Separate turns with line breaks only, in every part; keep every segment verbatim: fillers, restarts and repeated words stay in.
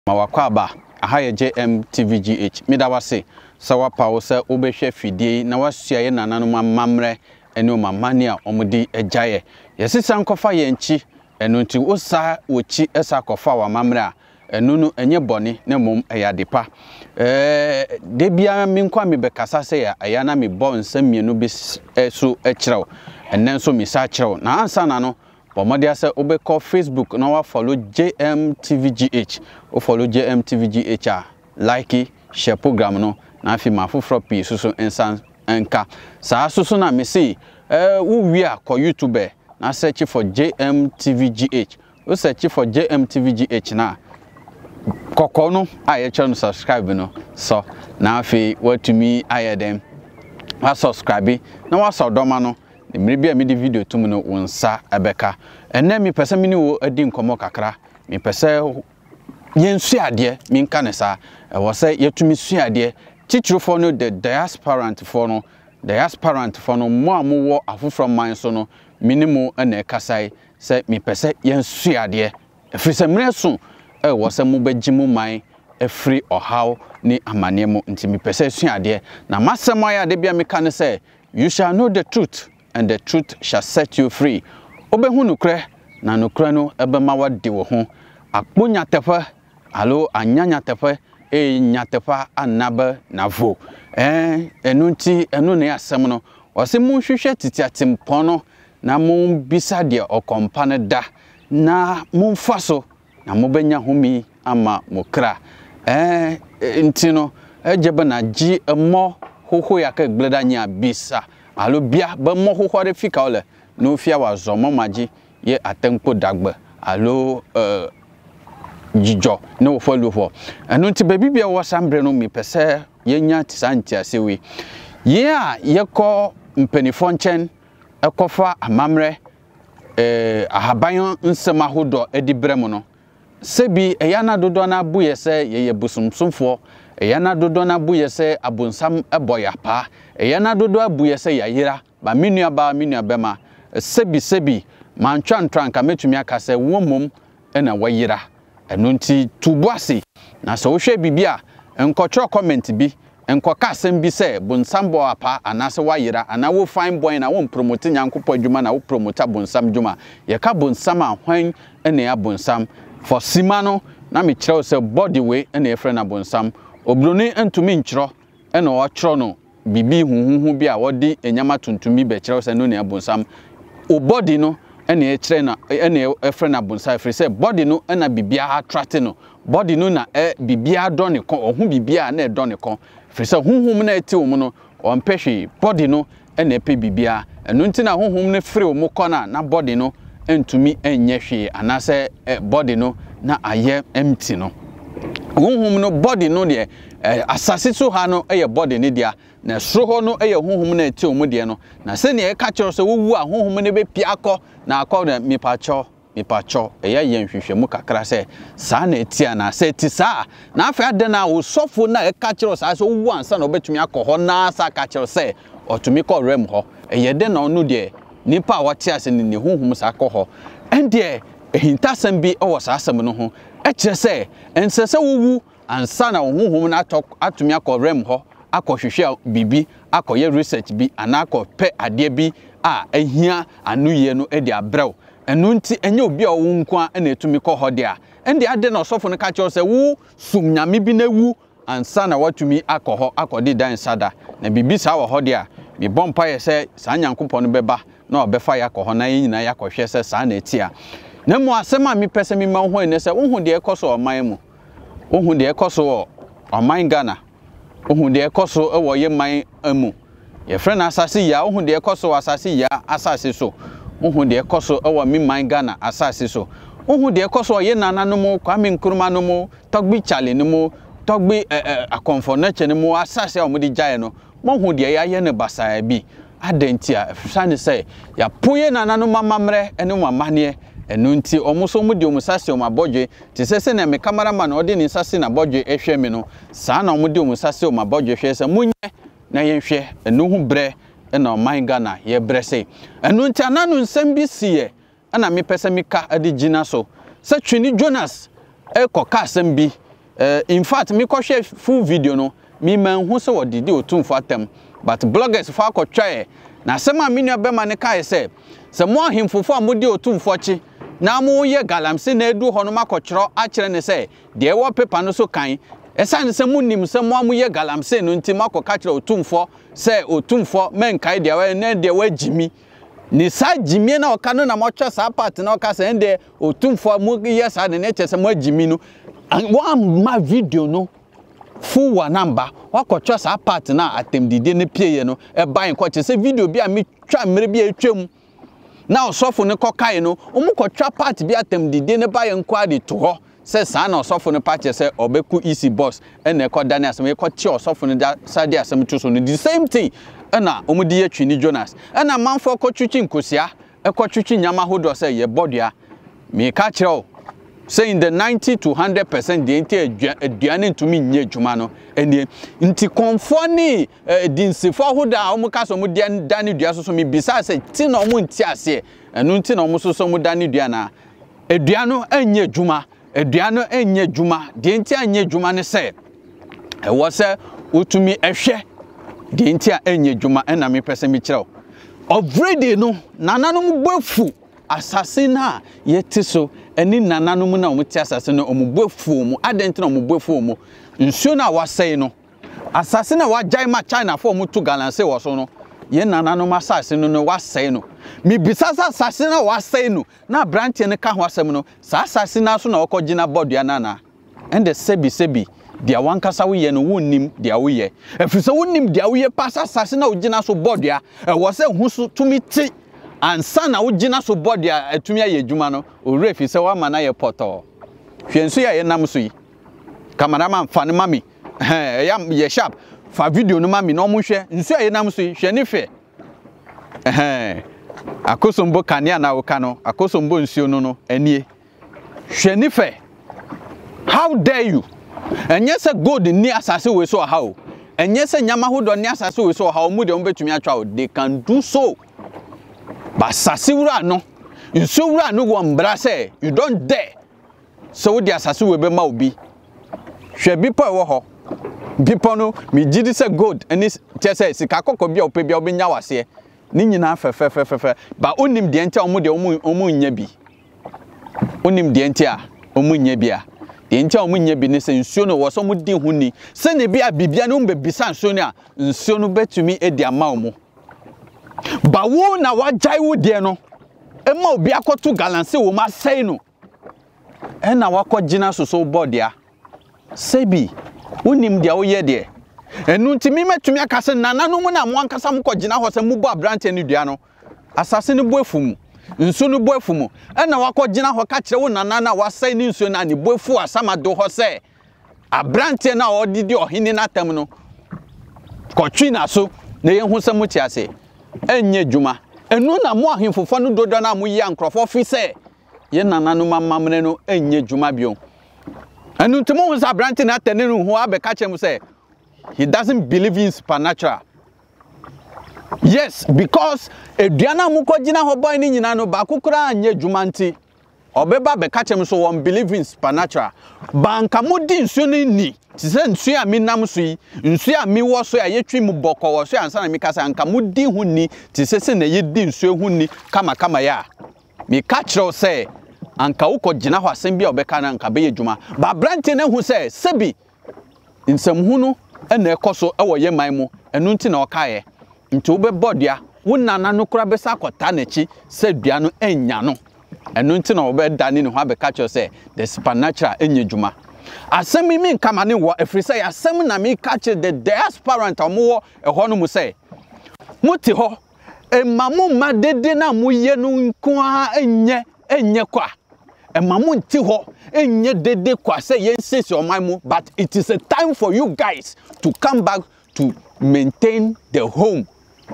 Mawakwaba ahaye J M T V G H midawase sawa pawo se obehwe fidie na wasua ye nananum amamre ene omamane a omudi ejaye yesisa nkofa ye nchi enu nti osa ochi esa kofa wa mamre a enu no enye boni na mom eyadepa eh de bia mi nkwa mi bekasa se ya aya na mi bo nsamienu bi so ekrew enen so mi sa krew na ansa na no Pomodia se obeko Facebook na wa follow J M T V G H o follow J M T V G H a like share program no na afi mafofro pi susu ensan enka sa susu na me see eh wo wi a ko YouTube na search for J M T V G H o search for J M T V G H na kokko no aye channel subscribe no so na afi watumi aye dem wa subscribe na wa so doma no Mri bia mi di video tum no wonsa ebeka enne mi pese mi ni wo adi nkomo kakra mi pese yensu ade mi nka ne sa e wo se yetumi su ade titrofo no the diasporant for no diasporant for no mo amowo afofro man so no minimum ene ekasai se mi pese yensu ade efri se mre so e wo se mo bagimu man efri ohaw ni amane mo nti mi pese su ade na masemo ya de bia mi ka ne se you shall know the truth and the truth shall set you free. Obehu nukre na nukre no ebema wadi wo ho akpo nyatefa alo anya nyatefa e nyatefa anabe navo eh enu nti enu ne asem no wose mu hwehwe titiatempo no na mu bisa de okompa ne da na mu mfaso na mu benya homi ama mokra eh nti no ejebe na ji emo hoho yaka gleda nya bisa alo bia ba mo hohore fika ole no fia wa zomo maji ye atempo dagbe alo eh jijo no folu fo enu nti baby bia wo sambre no mi pese ye nya tisanti asewi ye a ye ko mpenifo nchen ekofa amamre eh ahaban nsema hodo edibrem no sebi eyana dodo na bu ye se ye ye busumsumfo eyana dodo na bu ye se abonsam eboya pa eyana dodo abu ye se yayira ba minua ba minua bema sebi sebi mantwa ntranka metumi aka se womom ena wayira eno nti tubuase na so hwe bibia enkochro comment bi enkoka asem bi se bonsam bo apa anase wayira ana wo fine boy na wo promote nyankopɔ adwuma na wo promote bonsam dwuma ye ka bonsam ahwan ena ya bonsam for simano na me kire se body way ena ye frɛ na bonsam obroni entumi nkyro ena wo kyro no bibi huhuhu bi a wodi enyama tuntumi be kire se no ne abonsam o body no ena e kire na ena e frɛ na bonsam frɛ se body no ena bibia attract no body no na e bibia do ne kon ohun bibia na e do ne kon frɛ se huhum na eti wo mu no o mpehwe body no ena e pe bibia eno nti na huhum ne frɛ wo mu kona na body no entumi enye hwe anase body no na aye empty no huhum no body no de asase so ha no eye body ne dia na sro ho no eye huhum na eti omu de no na se ne e ka kiro so wowu a huhum ne be pia akọ na akọ na mipacho mipacho eye ye nhwehwemu kakra se sa na eti na se eti sa na afa ade na wo sofo na e ka kiro sa so wowu ansa na obetumi akọ ho na sa ka kiro se otumi kọ rem ho eye de na onu de nipa a wate ase ne huhum sa akọ ho ende ehintasem bi owo sa asem no ho e kire se ensese wowu ansa na huhum na atumi akọ rem ho akọhwehwe bibi akọye research bi ana akọpe ade bi a ehia anuye no e de abrew enu nti enye obi a wo nko a na etumi kọ ho de a ende ade na osofo no ka kyo se wo sum nyame bi na wu ansa na watumi akọ ho akọdi dan sada na bibi sa wo ho de a me bompa ye se sa nyankopọ no beba na obefa ya kọ ho na nyina ya kọhwe se sa na eti a na mu asem a me pese me ma ho ne se wo hu de ekoso oman mu wo hu de ekoso oman Ghana Ohu de ekoso ewo ye man amu ye frɛ na asase ya ohu de ekoso asase ya asase so ohu de ekoso ewo mi man Ghana asase so ohu de ekoso ye nananom Kwame Nkrumah no mo Togbi Chale no mo Togbi akonfo na che no mo asase a omudi gyae no mo hu de ya ye ne basaa bi adantia efra ne sɛ ya poye nananom mamamre ene mamane enu nti omuso mu di omusase omabodwe ti sese na me cameraman odi ni sase na bodwe ehwe me no saa na omudi omusase omabodwe hwe se munye na yenhwe enu hu bre na oman Ghana ye bre se enu nti ananu nsem bi siye ana me pese me ka adi gina so se twini Jonas e koka asem bi uh, in fact me ko share full video no me man hu se wodidi otumfo atem but bloggers fa ko twa na sema me nua be ma ne kai se se mo ahemfofo amodi otumfo chi na mo ye galamse na edu ho no makokiro a kire ne se de wo paper no so kan esane se munim se mo amu ye galamse no nti makoka kire otumfo se otumfo men kai de we na de wa jimi ni sa jimi na oka no na mo twa sa part na oka se nde otumfo mu ye sa de ne che se mo jimi no one ma video no full one number wakotwa sa part na atemdide ne pieye no e ban ko che se video bi a me twa mere bi atwam na osofo ne kokai no omu kotwa part bi atemdide ne ba ye nko ade to ho se sa na osofo ne part se obeku easy boss e na ekoda ne asem e kotie osofo ne da sade asem to so no the same thing e na omu di atwini Jonas e na manfo kotwitwi nkosia e kotwitwi nyama hodo se ye bodua me ka kire saying the ninety to one hundred percent the enti aduane ntumi nye djuma no eni nti konfoni dinsefo hoda omu kaso mu dane dua so so me bisa se ti na omu nti ase enu nti na omu so so mu dane dua na aduano anye djuma aduano anye djuma the enti anye djuma ne se e wo se utumi ehwe the enti anye djuma ena me pese me kire already no nananom bofu asasina yeti so eni nananom na omu ti asase no omu bofu mu adenti na omu bofu mu nsuo na wasai no asase na wajai ma China for omu to galanse wo so no ye nananom asase no no wasai no mi bisasa asase na wasai no na branch ne ka ho asem no sa asase na so na okogina bodua na na ende sebi sebi dia wankasa wo ye no wonnim dia wo ye efise wonnim dia wo ye pasa asase na ogina so bodua e wo se hu so tumi ti ansa na wogina so bodia atumi aye djuma no orefi se wa mana ye poto hwensu ya ye nam so yi cameraman fa ne mami eh ya ye sharp fa video no mami no mo hwe nsu ya ye nam so yi hwe ne fe eh akosombo kania na wo ka no akosombo nsuo no no anie hwe ne fe how dare you enye se gold ni asase we so ha o enye se nyama hodo ni asase we so ha o mu de mo betumi atwa o they can do so. But sasiwura no nsuwura no wo mbra say you don't dare so wo di asase we be ma obi hwe bipo e wo ho bipo no me gidi say gold ani che say sika kokko bia ope bia obenya wase ni nyina fefe fefe fe ba onim de ntia omu de omu omu nya bi onim de ntia omu nya bia de ntia omu nya bi ne say nsuo no wo so mu di huni se ne bia bibia no mbebisa nsuo no a nsuo no betumi edi ama omu ba wo na wajai wo de no ema obi akoto galanse wo ma sei no e na wakogina soso bodia sebi wonim dia wo ye de enu ntimi metumi akase nananom na mo ankasa mo kogina ho se mubo abrante ne dua no asase ne boafumu nsu ne boafumu e na wakogina ho ka kire wo nanana wasai ne nsu na ne boafu asamado ho se abrante na odidi ohini na tam no kotwi na so na ye hu se mo ti ase enye djuma enu na mo ahemfofo no dodo na mo yi ankrofo fi se ye nananu mamamre no enye djuma bio enu ntimo wo sa branch na tene no ho abeka chem se he doesn't believe in supernatural. Yes, because eduana mo kogina ho boy ni nyina no ba kokura anye djuma nti obeba beka chem so won believe in supernatural banka mo di nsuo ni ni ti se nsuo a mi nam so yi nsuo a mi wo so a yetwi mu bokọ wo so ansa na mi kasa anka mo di hu ni ti se se na ye di nsuo hu ni kama kama ya mi ka kire se anka wo kogina ho asem bia obeka na anka be yedwuma ba branche na hu se sebi nsem hu no na ekoso e wo ye man mu enu nti na okaye nti wo be bodia wo nana no kura be sa akota na chi se dua no enya no enu nti na wo be dani ne ho abeka kire se the supernatural enye dwuma asemi mi nkamane wo efrisa ya asem na mi catch the diaspora omo eho no mu say muti ho emamu madede na mu ye no nko a enye enye kwa emamu nti ho enye dede kwa say yensesi oman but it is a time for you guys to come back to maintain the home.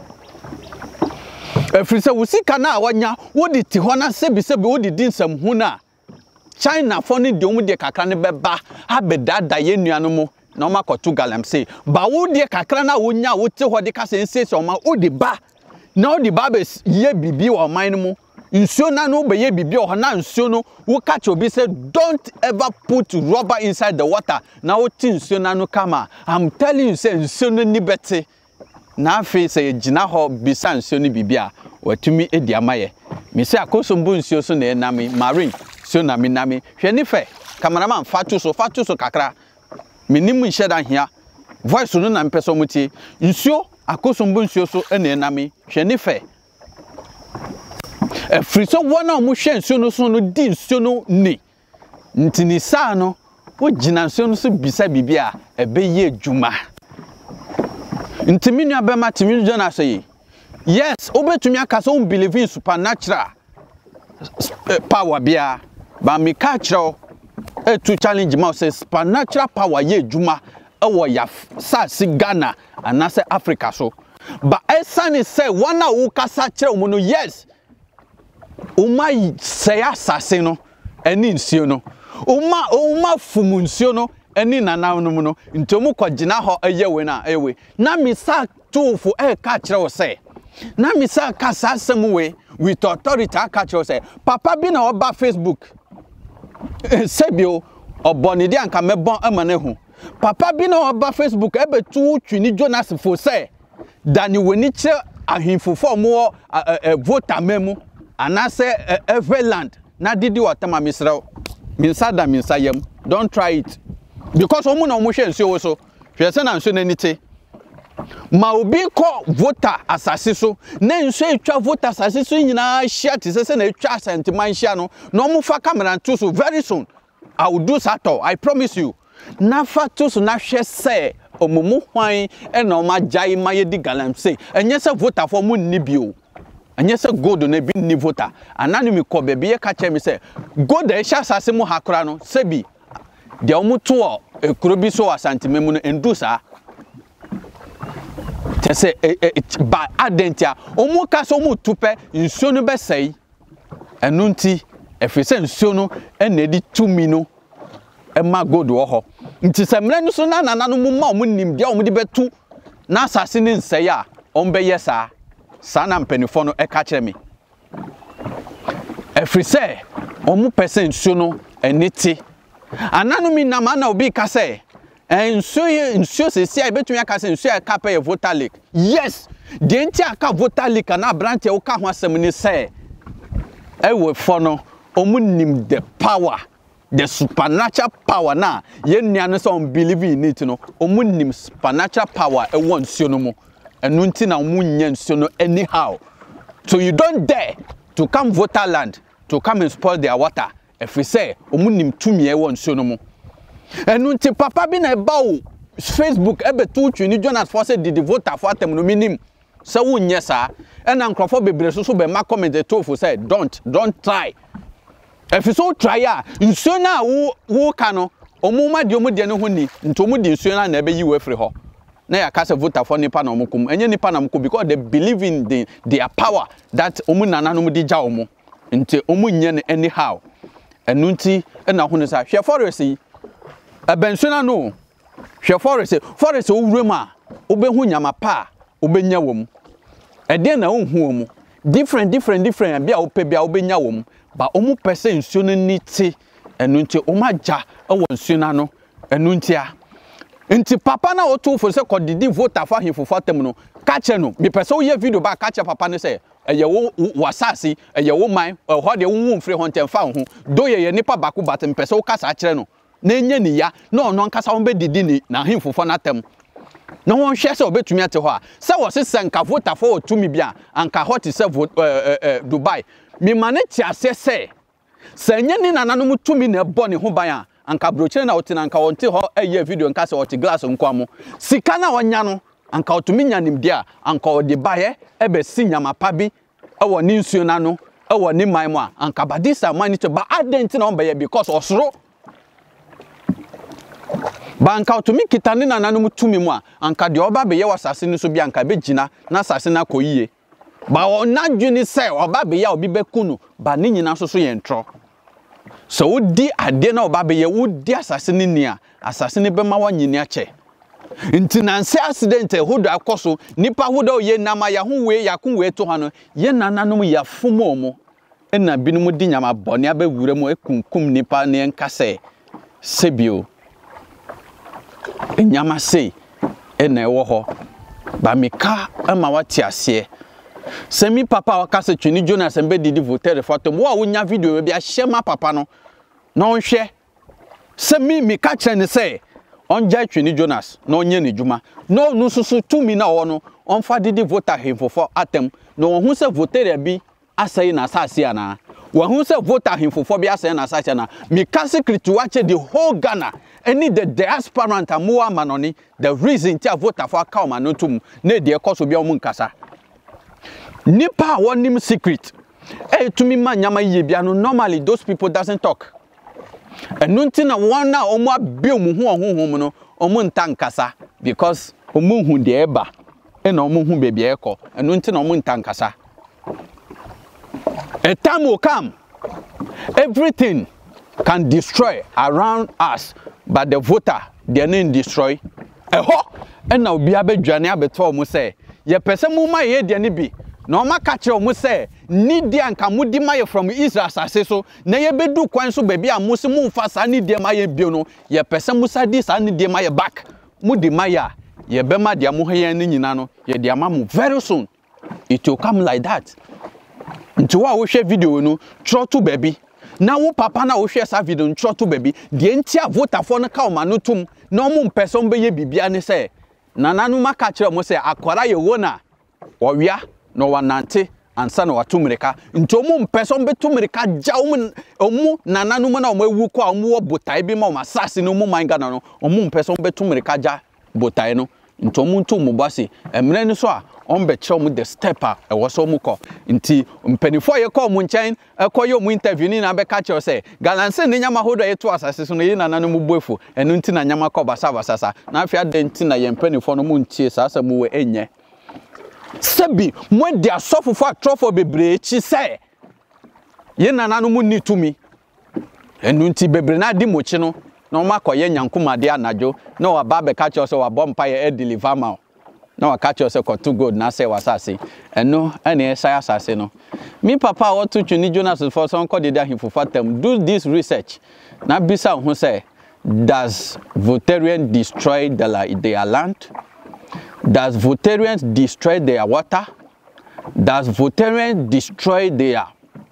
Efrisa wusika na awanya wodi ti ho na sebi sebi wodi dinsam hu na China foni de omu de kakra ne beba abedada ye nuanu mu na o makotu galamse ba wo de kakra na wonya wo te ho de kase nsese o ma o de ba na o de ba be ye bibi o man mu nsuo na no be ye bibi o na nsuo no wo catch obi say don't ever put rubber inside the water na wo ti nsuo na no kama. I'm telling you say nsuo no ni bete na afi say gina ho bisa nsuo no bibi a watumi edi amaye me say akosombo nsuo so na enami marine so na mi nami hwe ni fe cameraman fatu so fatu so kakra minim nhye da hia voice no na mpeso mutie nsuo akosombo nsuo so na enami hwe ni fe e free so wona o mu hwe nsuo no so no di nsuo no ni ntini sa no wo gina nsuo no so bisa bibia ebe ye adwuma ntimi nua bema timi jona say yes obetumi aka so believe in supernatural power bia ba me ka kiro e to challenge ma say supernatural power ye adwuma e wo ya sasi Ghana anase Africa so ba esane say one na wo kasa kire wo no yes uma say asase no eni nsuo no uma uma fumu nsuo no eni nanaw no mu no ntomu kwagina ho eyewe na eyewe na me sa tofu e ka kire wo say na me sa kasa asem we with authority ka kire wo say papa bi na oba Facebook sebio obonidi anka mebon amane hu papa bi na oba Facebook ebe tu twini Jonas fo say dani woni kire ahimfofo mo voter memu anase Everland na didi watama misra minsada minsayem don't try it because omu na omu hwe nsuo so hwe se na nsuo na nite ma obi ko voter asase so na nsuo etwa voter asase so nyina hia te se na etwa asentiman hia no na omu fa camera to so very soon I will do that all I promise you na fa to so na hwe se omumu hwan e na oma jai mayedi galamse enye se voter for mu nni bio enye se gold na bi nni voter anani mi ko bebe ye ka che mi se gold e hia asase mu hakora no sebi de omu to ekuro bi so asantimemu no endu sa tese ba adentia omu ka so mu tupe nsuo no be sei enu nti efise nsuo no ena edi tumi no e ma gold wo ho nti semre no so na nana no mu ma omu nim dia omu de betu na asase ni nsei a ombe yesa sa na mpanifo no e ka kire me efise omu percent nsuo no eniti ananu mi na mana obi ka say nsuo nsuo se sia betumi aka say nsuo aka pay voter lake yes de nti aka voter lake na branch e wo ka ho asem ni say e we fo no omunim the power the supernatural power na ye nua no so believe in it no omunim supernatural power e won nsuo no mo enu nti na omunye nsuo no anyhow so you don't dare to come voter land to come and spoil their water if we say omunim tumi e won nsuo no mo enu nti papa bi na ba o Facebook ebe tu twini Jonas for say did voter for atem no minim se wonye sa e na nkrofo bebre so so be ma comment to for say don't don't try if so try ya nsuo na wo wo ka no omuma de omu de no ho ni ntomu de nsuo na na ebe yi we free ho na ya ka say voter for nipa na omukum enye nipa na omukum because they believe in the their power that omu nana no mu di ja omu nti omu nye anyhow enu nti e na ho ne sa hwe forest yi ebensuna no hwe forest forest owurem a obehu nyama pa obenya wom ede na ohun wom different different different bia ope bia obenya wom ba omu pese nsuo no niti enu nti omaja ewo nsuo na no enu nti a nti papa na otu fo se kodidi voter fa hifofo atem no ka che no me pese wo ye video ba ka che papa ne se eye wo wasasi eye wo man ho de wo mfre ho ntemfa ho do ye ye nipa bako batem pese wo kasa kire no na enye ni ya na ono nkasa wo be didi ni na himfofo na atem na won hwe se obetumi ate ho a se wo se senka voter for otumi bia anka hot se Dubai me mane ti ase se se enye ni nana no mutumi na ebo ne ho ban a anka brochire na wote na anka wonte ho eye video nka se wote glass nkwamo sika na wonya no anka otumi nya nim dia anka ode baye ebe si nyama pa bi ewo ni nsuo na no ewo ni man mu a anka badisa man to ba adenti na ombaye because osoro ba anka otumi kitane na nanu mutumi mu a anka de oba be ye wasase ni so bi anka be gina na asase na koyiye ba ona dwuni se oba be ya obi be kunu ba ni nyina so so ye ntro so wodi ade na oba be ye wodi asase ni nia asase ni be ma wanyini ache nti nanse accident hodo akoso nipa hodo ye nama ya ho we yakun we to hano ye nananom ya fomo mo ena binom di nyama bone abewure mu ekunkum nipa ne enkase sebio enyama sei ena ewo ho ba meka ama wati ase semi papa wakase Twini Jonas embe didi voter fotom wo a wonya video bi a shema papa no na onhwe semi meka kire ne se onja Twini Jonas na onye ne djuma no no susu tumi na wo no onfa didi voter hemfofo atem no wo hu se voter bi asai na asase ana wo hu se voter hemfofo bi asai na asase ana meka secret wache the whole Ghana any the diaspora amoa manoni the reason ti voter for account manotum na de ekoso bi omu nkasa nipa wonim secret eh to me man nyama yie bia no normally those people doesn't talk enu nti na one na omo abi omu hu ohunhum no omu nta nkasa because omu hu de eba e na omu hu bebi eko enu nti na omu nta nkasa a time will come everything can destroy around us but the voter they need destroy eho e na obi abedwane abeto omu say ye pese mu ma ye de ne bi na oma ka kire omu say ni de anka mudi maye from Israel asase so na ye bedu kwan so baby a musi mu fa sa ni de maye bio no ye pese musa di sa ni de maye back mudi maye ye be ma de amohyen ni nyina no ye de amamu very soon it will come like that nti wa wo hwe video no tro to baby na wo papa na wo hwe sa video tro to baby de nti a voter for no ka o ma no tum na omu mpese mbe ye bibia ne say nananu maka kire mo say akwara ye wona owia no wanante ansa na watumrika nti omu mpese mbe tumrika ja omu omu nananu mo na omu ewu kwa omu wo botai bi ma o masase no mu manga no omu mpese mbe tumrika ja botai no nti omu ntu mu base emre ni so a ombe kire omu the stepper e wo so mu ko nti mpanifo ye ko mu nchen ekoye omu interview ni na be ka kire say galanse ne nyama hodo ye to asase so no ye nananu mu buefu enu nti na nyama ko basa basasa na afia de nti na ye mpanifo no mu ntie sasa mu we enye sebi mo de asofofo atrofo bebre chi say ye nananu mu ni tumi enu nti bebre na di mochi no na o makoye nyankumade anajo na wa ba be ka kire so wa bompa ye e deliver ma na wa catch yourself to good na say wasase eno ene say asase no me papa what to Twini Jonas for some call the him for fatem do this research na bisa hu say does Voterians destroy the their land, does Voterians destroy their water, does Voterians destroy their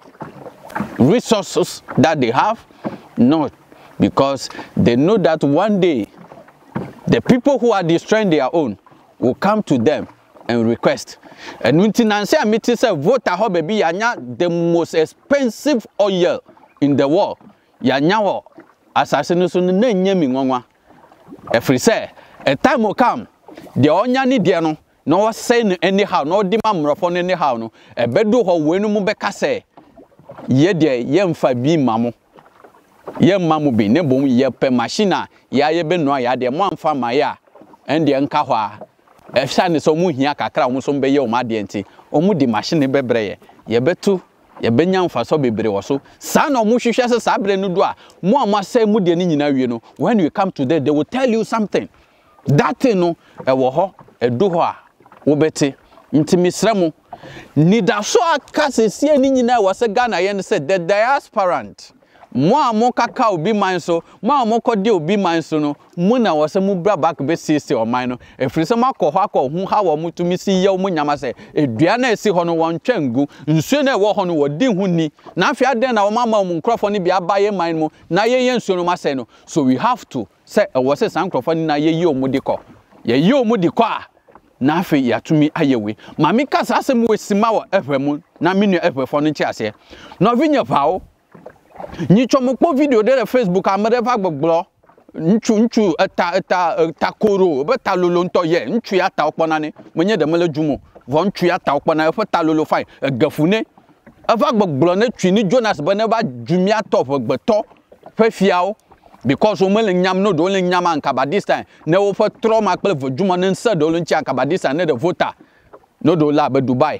resources that they have? No, because they know that one day the people who are destroying their own will come to them and request. And Nancy Amiti said, vote a baby yanya the most expensive oil in the world. Yanyawo assassination ne nyemi ngwa. Every say a time will come. The onya ni dia no no say anyhow no di mamrofo no anyhow no e bedu ho wenu mu beka say ye de ye mfa bi mamo. Ye mamu bi ne bom ye pe machine ya ye be no ya de mo amfa ma ya ende nka ho a e sha ne so mu hia kakra mo so be ye o ma de enti o mu di machine bebre ye ye betu ye benya mfa so bebre wo so sa na o mu hwehwe se sa bre no do a mo am asai mu de ni nyina wie no when you come to them they will tell you something that thing no e wo ho e do ho a wo beti nti misremu nida so aka sesie ni nyina wo se Ghana ye ne se the diasporant mo amo kaka obi man so mo amo kode obi man so no mo na wo se mu bra back be sisi o man no efiri se makọ ho akọ hu ha wo mutumi si ye mo nyama se edua na esi ho no won twangu nsuo na wo ho no wodi hu ni na afia den na wo mama mu nkrofo ni bia ba ye man mo na ye ye nsuo no ma se no so we have to say e wo se san nkrofo ni na ye ye omudi ko ye ye omudi ko a na afi ya tumi ayewe mami kasa asem we sima wo ehwemu na menu ehwefo no nchi ase no vinya pawo ni chomokpo video de Facebook amere va gbogbo nchu nchu eta eta eta koro be ta lolo nto ye nchu ya ta opona ni monye de mele jumo vo nchu ya ta opona e fe ta lolo fine gafune ava gbogbo na Twini Jonas be ne ba jumia top gbeto fe fiao because o mele nyam no do le nyam anka ba this time ne wo fe tro ma kle vo jumo ne nsa do lo nchi anka ba this time ne de voter no do la be Dubai.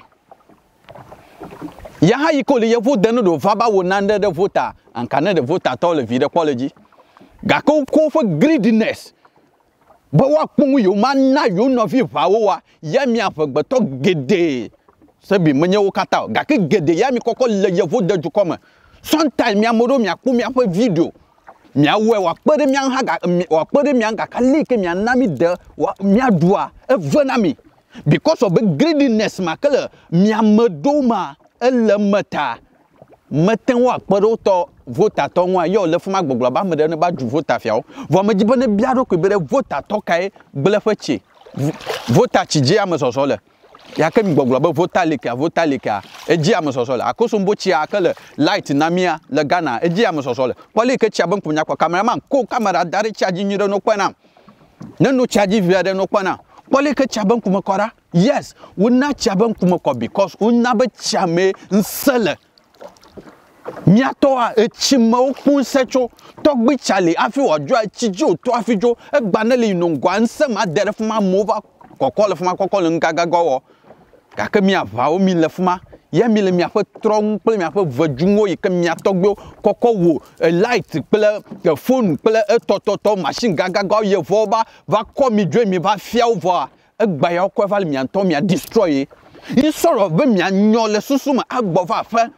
Ya ha yiko le yevo de no do faba wo nande de voter and can the voter to le vie quality ga ko ko for greediness but wa pun yo man na yo no fi fa wo wa ya mi afagbeto gede se bi menye wo kata ga ke gede ya mi kokko le yevo de du comme sometimes mi amodo mi akpo mi afa video mi awe wa pere mi ha ga wa pere mi ga ka like mi anami de wa mi adua e vena mi because of the greediness ma kele mi amedo ma ele meta meten wa pere to vota to wa yo le fuma gbogbo ba me de ne ba du vota fia vo me jibe ne bia do ko be vota to kai gbele fachi vota chije am so so le ya ke mi gbogbo ba vota leka vota leka eji am so so le akoso mbo chi akele light na mia le Ghana eji am so so le pole ke chia ban kunya kwa cameraman ko camera dare charge nyire no kwana ne no charge via de no kwana pole ke chia ban kuma kora yes wona chia ban kuma ko because wona ba chia me nsele miatoa echima okun secho togbi chale afi ojo achiji to afijo egbanele inongwa nsema dere fuma mova kokole fuma kokole ngaga gowo kake mi ava o mi le fuma ye mi le mi afa tron ple mi afa vajungo yike mi atogbo koko wo light ple ke phone ple tototo machine gaga go ye voba va komi dwe mi va fia ova egba ya ko va mi anto mi destroy in sort be mi anyole susuma agbova fa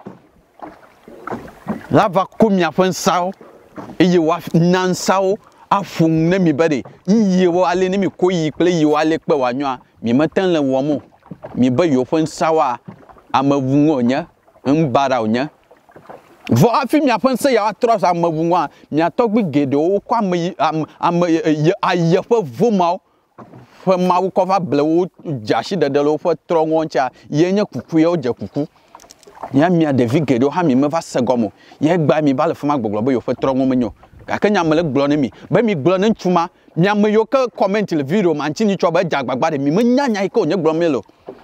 la va komia fon sao eye wa nan sao afun ne mi bade yiye wo ale ne mi koyi ple yi wa le pe wa nwa mi matan le wo mo mi ba yo fon sawa amavun onya mbara onya vo afi mi afon se ya atros amavun wa mi atogbi gede o kwa am am aye fo voma fo ma wo ko va ble wo jashi de de lo fo tro woncha yenye kuku ye o je kuku ya mi adevi gedo ha mi me va segomo ye gba mi ba le fuma gbogbo bo yo fe tro ngo menyo ka ke nyamele glo ne mi ba mi glo ne ntuma mi am yo ka comment le video man chini cho ba jagbagba de mi me nyanya ike onye glo melo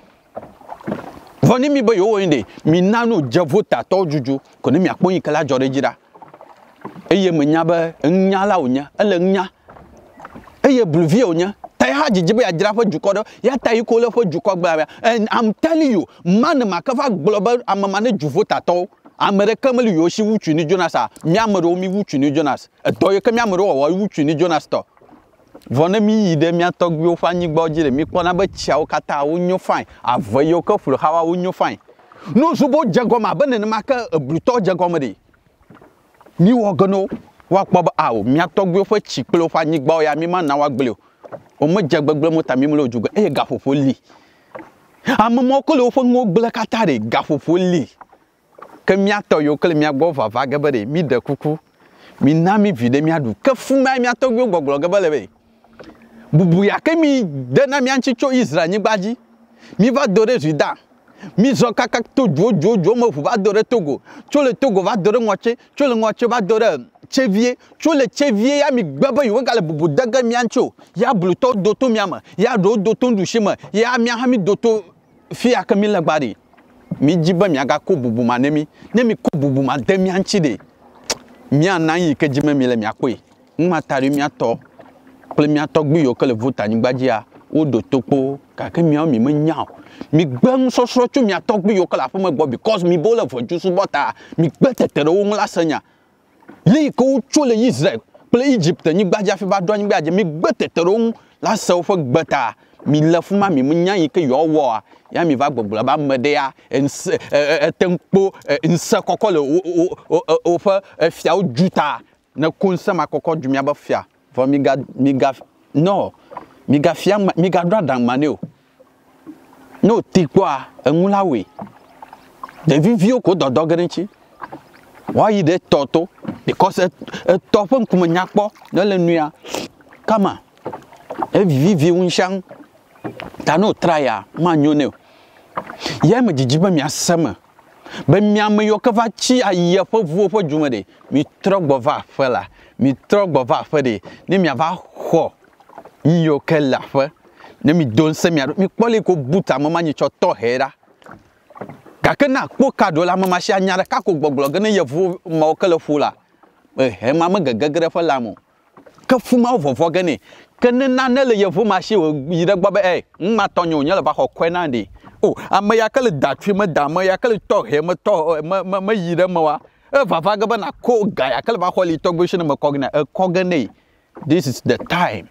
voni mi bo yo winde mi nanu javota to juju ko ne mi akpon yikala jore jira eye me nya ba nya la onya ele nya eye bluvie onya tai ha jijibe ya jira fo jukodo ya tai ko le fo jukogba and I'm telling you man makava global amama ne juvota to amere kameli yo shi wuchu ni Jonas a mi amere mi wuchu ni Jonas e to ye ke mi amere wo wuchu ni Jonas to vone mi yide mi atogbi o fa nyigba ojire mi pona ba chia o kata o nyo fine avoye o ka furu hawa o nyo fine no zubo jagoma bene ne maka bruto jagoma de mi wo gono wa kpo ba awo mi atogbi o fa chikpe o fa nyigba o ya mi ma na wa gbele o mo jagbagble mo ta mi mo lojugo e gafofo li ammo ko le fo ngo gbele katare gafofo li ke mi ato yo ke mi agbo vava gabere mi de kuku mi na mi vide mi adu ke fuma mi ato gbo gbogbo gabele be bubu ya ke mi de na mi anchi cho Israel ni gbaji mi va dore Juda mi zo kaka to jo jo jo mo fu va dore Togo cho le Togo va dore ngoche cho le ngoche va dore Chevier cho le Chevier ya mi gbaba yo gale bubu daga mi ancho ya bluto doto mi ama ya do doto ndushima ya mi ha mi doto fi aka mi lagbari mi jiba mi aga ko bubu ma nemi nemi ko bubu ma de mi anchi de mi anan yi ke jime mi le mi akwe nma tari mi ato ple mi ato gbi yo ke le vota ni gbaji a o do topo ka ke mi o mi me nya mi gbe so so chu mi ato gbi yo ke la fo me gbo because mi bo le foju su bota mi gbe tetere wo la sanya li ko chu le Israel ple Egypt ni gbaji afi ba do ni gbaji mi gbe tetere wo la se o fo gbeta mi le fuma mi me nya yi ke yo wo a ya mi va gbogbo ba mede ya etempo nse kokole o o fa fia o juta na kunsa makoko dwumia ba fia for mi ga mi ga no mi ga fia mi ga do dan mane o no tikpo a enulawe de vivio ko dodo grenchi why you de toto because e topo nkuma nyakpo na le nua kama e vivi unshan ta no traya manyone ye me jijiba mi asema ba mi am yo ka va chi aye fo vuo fo dwuma de mi trogbo va fela mi trogbo va fa de ni mi ava ho yo ke la fa ni mi don se mi mi pole ko buta mama ni cho to hera ka ke na po kado la mama sha nyara ka ko gbogbo ga ne ye vu ma ka le fula eh he mama gagagre fa la mo ka fu ma vovo ga ne ke ne na ne le ye vu ma shi yi de gbo be eh ma tonyo nya le ba ko kwena de oh amaya kale datwi ma dama ya kale to he ma to ma ma yire ma wa e fafa ga na ko ga ya kale ba ko li to gbo shi na ma ko gna e ko ga nei this is the time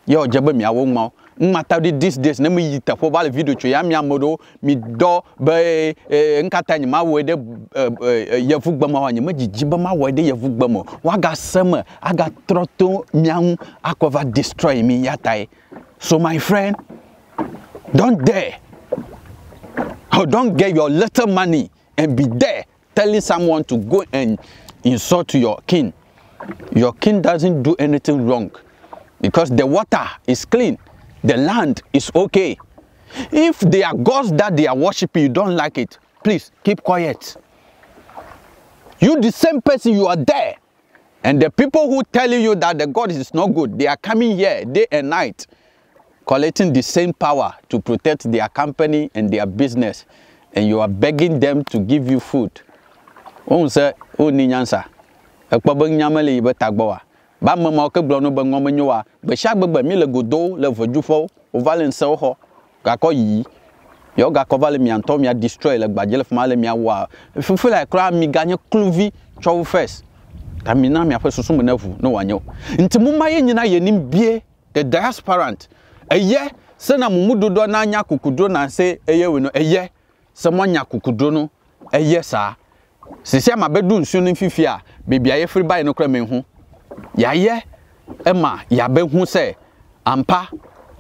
Yo jaba mi awo ma mmata di these days na me yita fo ba video cho ya mi amodo mi do be nkata nyima wo de yafu gbama wa nyima jijiba ma wo de yafu gbama wa ga sama aga troto mian akova destroy me yatai. So my friend, don't dare, or don't get your little money and be there telling someone to go and insult your king. Your king doesn't do anything wrong because the water is clean, the land is okay. If they are gods that they are worshiping, you don't like it, please keep quiet. You the same person, you are there. And the people who telling you that the God is not good, they are coming here day and night, collecting the same power to protect their company and their business. And you are begging them to give you food. On say, oh ni nyansa. Ekpabo nyamale ibe tagbawa. Ba mama o ke blo no be ngom nyowa. Be sha gbegbe mi le godo le vodufo, o valen se ho. Ga ko yi. Yo ga ko vale mi anto mi destroy le gbajele fma le mi awa. Fufu like kra mi ganye kluvi chow first. Tamina mi afa susu menavu no wanyo. Nti mumma ye nyina ye nim bie the diasporant. Eye se na mumudodo na anya kukudo na se eye we no eye se mo anya kukudo no eye sa. Sisi ama bedu nsu no fifi a bebia ye free buy no kra menhu. Ya ye ema ya behu se ampa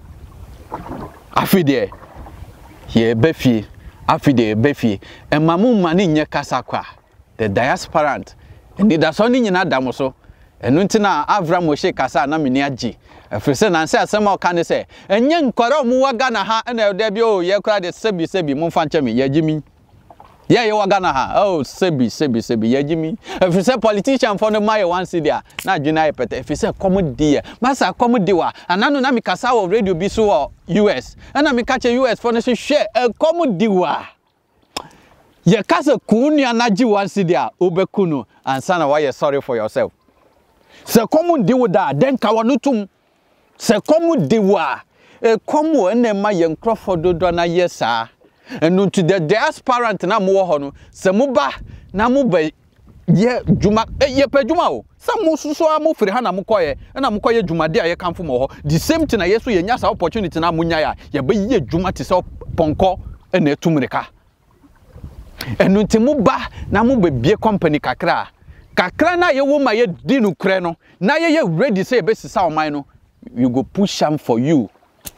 afide ye befie afide befie ema mu mani nye kasa kwa the diasporant and it does only nyina damo so enu ntina Avram Moshe kasa na meni agi efrise na nse asema o kan se enye nkoro mu waga na ha na de bi o ye kra de sebi sebi mu fa nchemi ye gimi ye ye waga na ha oh sebi sebi sebi ye gimi efrise politician for no my one city na adwina ye pete efrise comedy masa comedy wa anano na mi kasa wo radio bi so U S na mi ka che U S for no share e comedy wa ye kasa kunia na ji one city a obekunu ansana why you sorry for yourself. Se komu diwo da den kawanutum se komu diwa e komu ene ma ye nkrofodo do na yesa enu to the diasporant na mo ho no se mo ba na mo ba ye juma ye pa juma o se mo suso am firi ha na mo koye na mo koye juma de aye kanfo mo ho the same thing na yeso ye nya sa opportunity na mo nya ya ye ba ye juma ti se ponko ene etumrika enu ti mo ba na mo ba bie company kakra kakra na ye wo ma ye dinu kre no na ye ye ready say be sisa o man no you go push am for you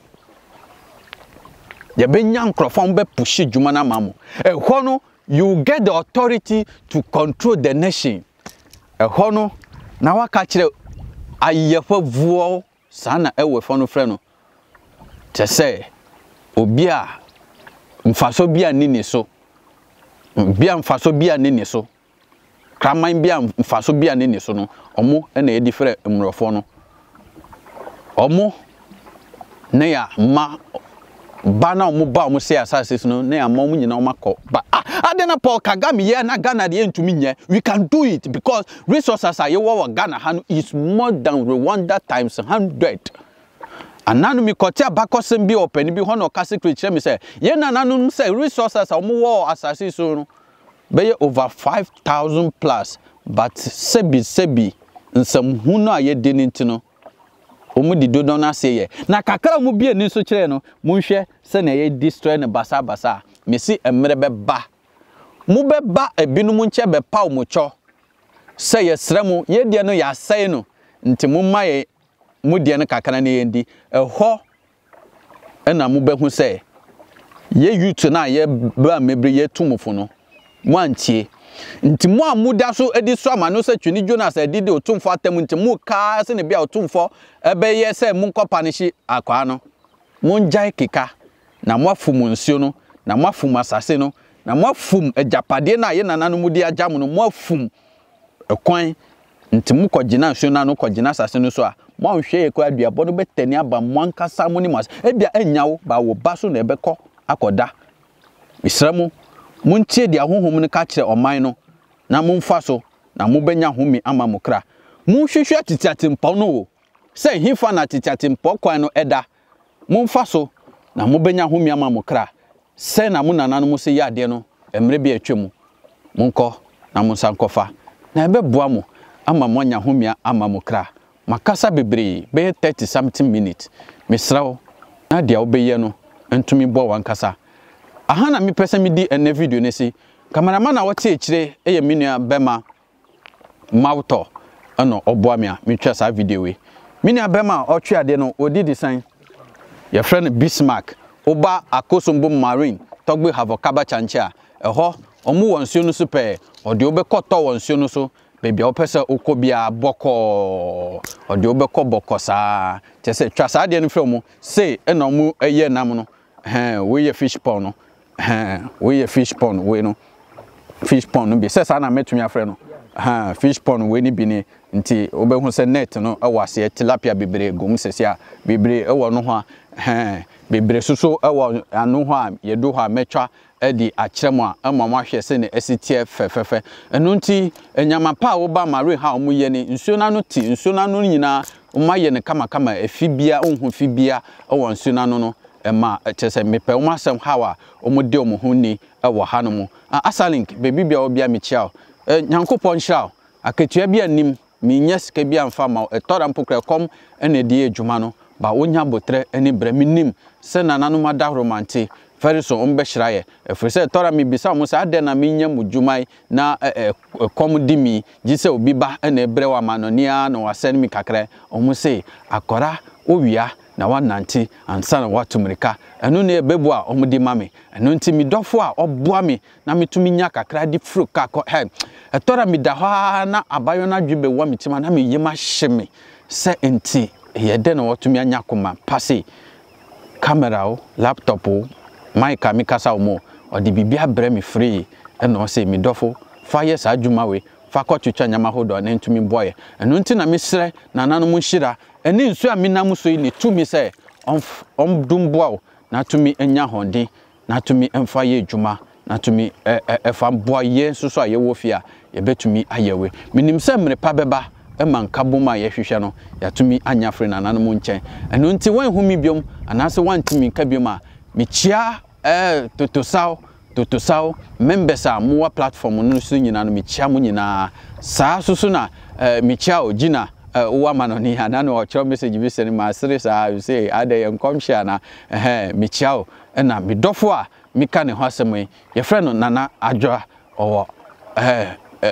ye be nya nkrofon be push djuma na mamo e ho no you get the authority to control the nation e ho no na waka kire ayefa vuo sana e we fo no frɛ no te say obi a mfaso bia nini so bia mfaso bia nini so kraman bia mfaso bia nini so no omo na e different mrofo no omo na ya ma ba na omo ba omo se asase no na ya ma omo nyina omo akọ ba adena Paul Kagame ye na Ghana de entumi nye we can do it because resources are ye wo Ghana han is more than Rwanda times one hundred. Ananu mi kote abakosem bi opani bi hono ka secret che me say ye nananu say resources omo wo asase so no be over five thousand plus but sebi sebi nsam hu no aye de nintino omu di do na say ye na kakra mu bi ani so kire no mu hwe se na ye destroy ne basa basa me si emre be ba mu be ba ebinu mu nche be pa mu cho se ye sremu ye de no ya sai no nti mu maye mu de no kakra na ye ndi eho na mu be hu se ye youth na ye ba mebre ye tumufo no mwantie nti mu amuda so edi so amano se twini Jonas edide otumfo atam nti mu ka se ne bia otumfo ebe ye se mu nkopa ne hye akwa no mu njai keka na mu afum nsio no na mu afum asase no na mu afum ejapade na ye nananu mu di agam no mu afum ekwan nti mu kogina nsio na no kogina asase no so a mu ahwe ye kwa aduabo no betani aba mu ankasa mu ni mas ebia enyawo ba wo ba so na ebekọ akoda misramu muntie dia honhom ne ka kire oman no na mumfa so na mubenya homi ama mukra munhwehwe atitiatempo no se hifa na atitiatempo kwan no eda mumfa so na mubenya homi ama mukra se na munana no muse yade no emre bi atwemu munko na munsankofa na ebeboa mo ama monya homi ama mukra makasa bebre be thirty something minutes mesrawo na dia obeye no entumi bo wankasa aha na me pese me di ene video ne si cameraman na wote ekire eye menua bema mauto ano oboamia me twa sa video we menua bema otwe ade no odi design your friend Bismarck oba akosombo marine togbe have okaba chancha eho omu wonsuo no super ode obekọtọ wonsuo no so baby opese okobia boko ode obekọ boko sa tese twa sa ade no fremu say ena omu eye nam no eh we ye fish pond no eh we ye fish pond we no fish pond no bi se sa na metumi afre no ha fish pond we ni bi ni nti obehu se net no awase tilapia bebre gum sesia bebre ewo no ho a eh bebre soso ewo anu ho a yedo ho a metwa edi akyeremu a amama hwe se ne esitie fefefe enu nti enyama pa wo ba mare ha omu ye ni nsuo na no ti nsuo na no nyina uma ye ne kama kama efibia onhu fibia ewo nsuo na no no ema etese mepe uma sem hawa omu de omu hu ni ewo ha no mu asalink baby bia obia me chiao nyankopon hira aketua bia nim mi nyes ke bia mfa ma etora mpokre kom ene die adwuma no ba wonya botre ene bra minim se nananu mada romante very so on be hiraye efre se etora mi bisa mo sa ade na minya mudwumai na kom di mi gise obi ba ene bre wa manonia na wasen mi kakre omo se akora owia na wananti ansa na watumrika enu ne bebu a omo di mame enu nti mi dofo a oboa mi na metumi nya kakra di fru ka ko he etora mi da ha na abayo na dwebe wa mitima na me yema hyeme se enti yede na watumi anya koma pase camera o laptop o mic a mi kasa omo odi bibia bre mi free eno se mi dofo fa yes adwuma we fa ko twetwa nyama hodo na ntumi boye enu nti na mesre na nanu mu hira eni nsu a minam so yi ne tumi se om dumboa na tumi enya honden na tumi emfa ye adwuma na tumi efa boa ye soso a ye wo fia ye betumi ayewe minim se mre pa beba ema nkaboma ye hwehwe no ya tumi anya fre na nanu mu nchen enu nti wan humi biom anase wan tumi nka biom a mechia eh totosaw totosaw members a mowa platform no so nyina no mechia mu nyina saa soso na mechia ogina uwa manoni anano ocho message bi send ma sere sa you say ade ye nkomhia na eh mechia na medofo a mika ne ho asem ye frɛ no nana adwa owo eh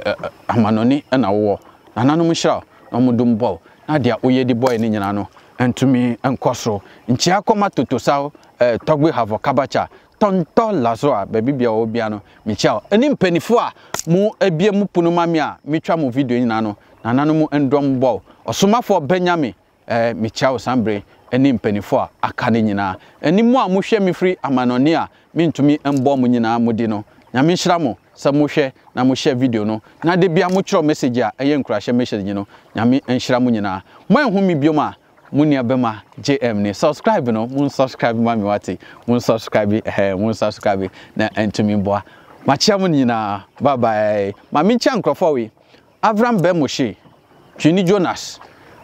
amanoni na wo nana no mhira no mudum bo na dia oyedi boy ni nyina no entumi enkoso nchia koma totosaw eh togbe have kabacha tonto lazo a baby bia obia no mechia eni mpanifo a mu ebie mu punu mame a metwa mu video nyina no nananu mu endom bo osomafo Benjamin eh mechia sambre eni mpanifo a aka ne nyina eni mu a mu hwe me free amanoni a mentumi embo mu nyina mudi no nyame hira mo sa mu hwe na mu share video no na de bia mu kiro message a eye nkurahye message no nyame enhira mu nyina mo enhu mi bioma Munia Bema J M ni subscribe no mun subscribe mami wati mun subscribe eh mun subscribe na entumi boa machia mu nyina bye bye mami chia nkrofo we Avram Bemoshi Twini Jonas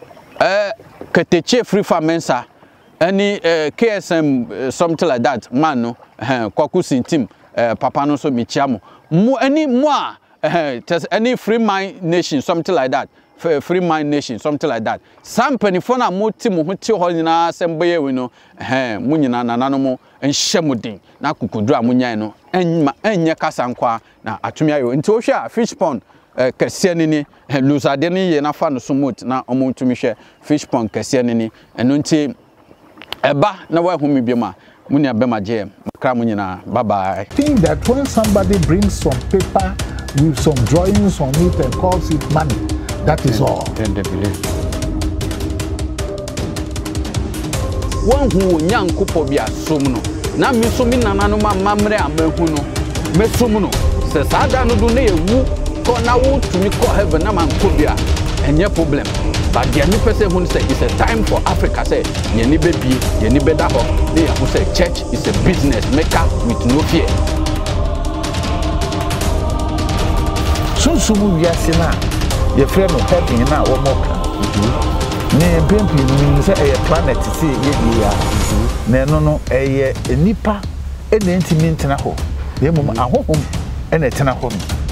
eh Keteche Free Famensa any eh, K S M uh, something like that man no eh Kwakusin team eh papa no so mechia mo mu any mo eh any Free Mind Nation something like that Free Mind Nation something like that some penifo na moti mu ho ti ho nyina semboye we no eh mu nyina nanano mo enhye mudin na kukudu a munyan no enma enye kasa nkwa na atumi ayo nti wo hwe a fish pond eh kase nini luzade ni ye na fa no sumut na omo tumi hwe fish pond kase nini eno nti eba na wa hu mi bioma Munia Bema J M makra mu nyina bye bye.
Think that when somebody brings some paper with some drawings on it and calls it money, that is all.
Then they believe. One who nyankupo bia somno. Na mi somi nananu ma mamre amahu no. Me somno. Se sada no do na ewu ko na wo tumi ko heaven na man ko bia. Enye problem. But the only person who say it's a time for Africa say ye ni baby, ye ni better ho. They who say church is a business maker with no fear.
So sumu wiasina your friend of heaven na wo moka ne pempi ni say a planet see ye ya na no no eye enipa e na ntimi ntena ho na mum ahohom e na tena ho